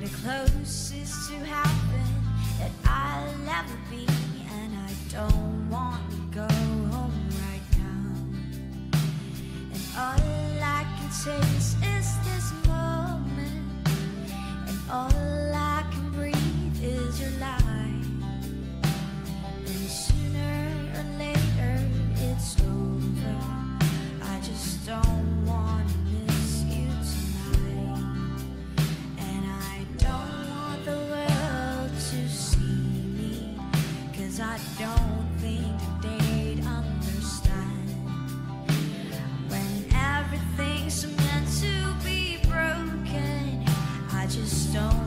the closest to heaven that I'll ever be, and I don't want to go home right now. And all I can taste is this moment, and all I can breathe is your light. And sooner or later it's over. I just don't want to miss you tonight. And I don't want the world to see me, 'cause I don't think that they'd understand when everything's meant to be broken. I just don't